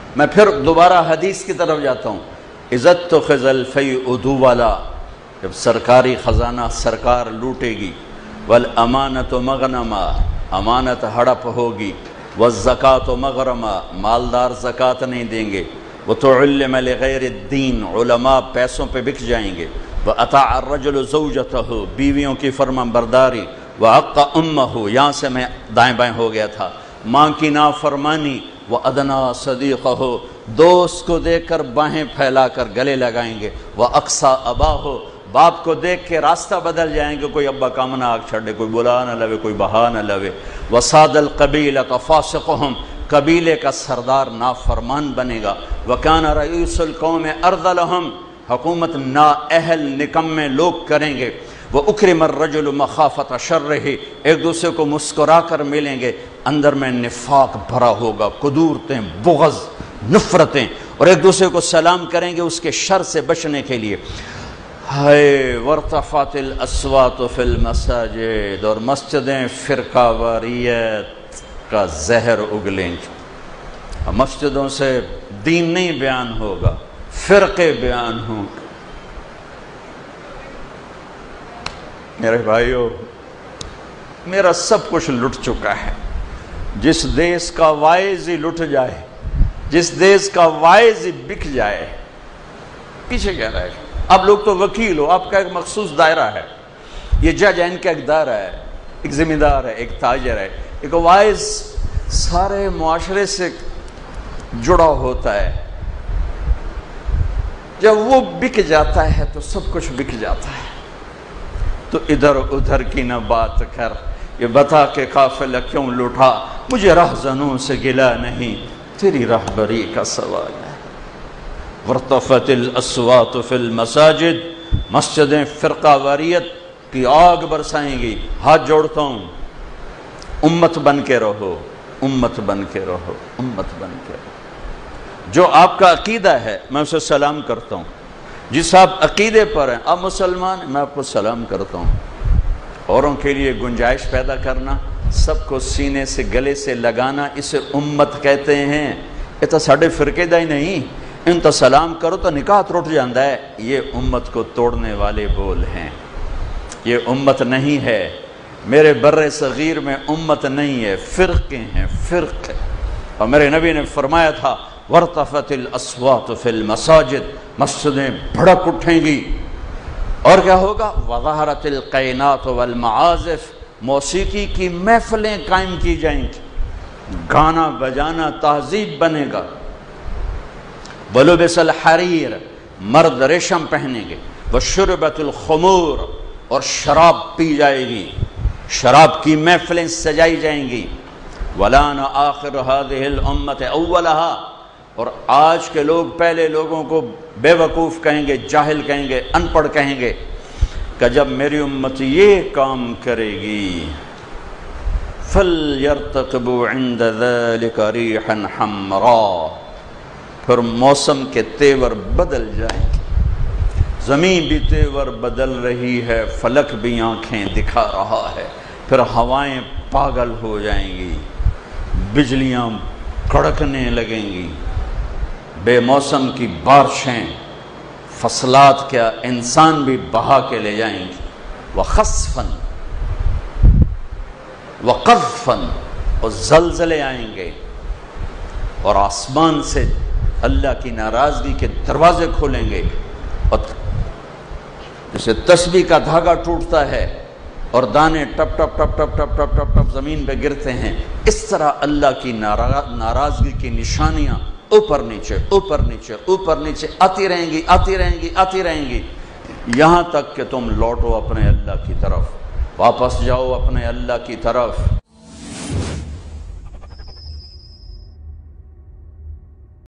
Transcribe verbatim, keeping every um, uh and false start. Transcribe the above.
میں پھر دوبارہ حدیث کی طرف جاتا ہوں، عزت تو خزل فی ادو والا، جب سرکاری خزانہ سرکار لوٹے گی، والامانت مغنما، امانت ہڑپ ہوگی، والزکاۃ مغرما، مالدار زکوٰۃ نہیں دیں گے، وتعلم لغیر الدین، علماء پیسوں پہ بک جائیں گے، واطاع الرجل زوجتہ، بیویوں کی فرمان برداری، وعق امہ، یہاں سے میں دائیں بائیں ہو گیا تھا، ماں کی نافرمانی، وادنا صدیقہ، دوست کو دیکھ کر باہیں پھیلا کر گلے لگائیں گے، واقصی اباہ، باپ کو دیکھ کے راستہ بدل جائیں گے، کوئی ابا کام نہ آگ چھڑے، کوئی بلا نہ لوے، کوئی بہا نہ لوے، وصاد القبیلۃ فاسقہم، قبیلے کا سردار نافرمان بنے گا، وکان رئیس القوم ارذلہم، حکومت نااہل نکمے لوگ کریں گے، وَأُكْرِمَ الرَّجُلُ مَخَافَةَ شَرِّهِ، ایک دوسرے کو مسکرا کر ملیں گے، اندر میں نفاق بھرا ہوگا، قدورتیں، بغض، نفرتیں، اور ایک دوسرے کو سلام کریں گے اس کے شر سے بچنے کے لیے۔ ہائے وارتفعت الاصوات فی المساجد، اور مسجدیں فرقہ واریت کا زہر اگلیں گے، مسجدوں سے دین نہیں بیان ہوگا، فرقے بیان ہوں گے۔ میرے بھائیو، میرا سب کچھ لٹ چکا ہے، جس دیس کا وائز ہی لٹ جائے، جس دیس کا وائز ہی بک جائے، پیچھے کیا رہے گا؟ آپ لوگ تو وکیل ہو، آپ کا ایک مخصوص دائرہ ہے، یہ جج ہے، ان کا ایک دائرہ ہے، ایک ذمہ دار ہے، ایک تاجر ہے، ایک وائز سارے معاشرے سے جڑا ہوتا ہے، جب وہ بک جاتا ہے تو سب کچھ بک جاتا ہے۔ تو ادھر ادھر کی نہ بات کر، یہ بتا کہ قافلہ کیوں لوٹا، مجھے رہزنوں سے گلا نہیں، تیری رہبری کا سوال ہے۔ وارتفعت الاصوات فی المساجد، مسجدیں فرقہ واریت کی آگ برسائیں گی۔ ہاتھ جوڑتا ہوں، امت بن کے رہو، امت بن کے رہو، امت بن کے رہو۔ جو آپ کا عقیدہ ہے میں اسے سلام کرتا ہوں، جس آپ عقیدے پر ہیں، آپ مسلمان ہیں، میں آپ کو سلام کرتا ہوں۔ اوروں کے لیے گنجائش پیدا کرنا، سب کو سینے سے گلے سے لگانا، اسے امت کہتے ہیں۔ یہ تو ساڑھے فرقے دا ہی نہیں، ان تو سلام کرو تو نکاح ٹوٹ جاندہ ہے، یہ امت کو توڑنے والے بول ہیں، یہ امت نہیں ہے۔ میرے بر صغیر میں امت نہیں ہے، فرقے ہیں، فرقے۔ اور میرے نبی نے فرمایا تھا وارتفعت الاصوات فی المساجد، مسجدیں بھڑک اٹھیں گی، اور کیا ہوگا؟ وظہرت القینات والمعازف، موسیقی کی محفلیں قائم کی جائیں گی، گانا بجانا تہذیب بنے گا۔ ولبس الحریر، مرد ریشم پہنیں گے، وشربت الخمور، اور شراب پی جائے گی، شراب کی محفلیں سجائی جائیں گی۔ ولان آخر هذه الامت اولها، اور آج کے لوگ پہلے لوگوں کو بے وقوف کہیں گے، جاہل کہیں گے، ان پڑھ کہیں گے کہ جب میری امت یہ کام کرے گی فَلْيَرْتَقِبُوا عِنْدَ ذَلِكَ رِيحًا حَمْرَا، پھر موسم کے تیور بدل جائیں گے، زمین بھی تیور بدل رہی ہے، فلک بھی آنکھیں دکھا رہا ہے، پھر ہوائیں پاگل ہو جائیں گی، بجلیاں کڑکنے لگیں گی، بے موسم کی بارشیں، فصلات کیا انسان بھی بہا کے لے جائیں گی، وخسفن وقذفن، اور زلزلے آئیں گے، اور آسمان سے اللہ کی ناراضگی کے دروازے کھولیں گے، اور جیسے تسبیح کا دھاگا ٹوٹتا ہے اور دانے ٹپ ٹپ ٹپ ٹپ ٹپ ٹپ ٹپ ٹپ زمین پہ گرتے ہیں، اس طرح اللہ کی ناراضگی کی نشانیاں اوپر نیچے اوپر نیچے اوپر نیچے آتی رہیں گی آتی رہیں گی آتی رہیں گی، یہاں تک کہ تم لوٹو اپنے اللہ کی طرف، واپس جاؤ اپنے اللہ کی طرف۔